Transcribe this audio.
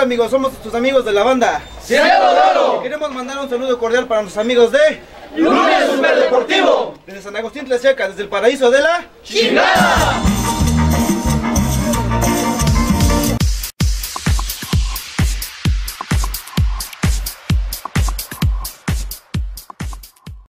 amigos? Somos tus amigos de la banda Cielo de Oro. Queremos mandar un saludo cordial para nuestros amigos de Lunes Superdeportivo. desde San Agustín Tlaxiaca, desde el paraíso de la ¡Chingada!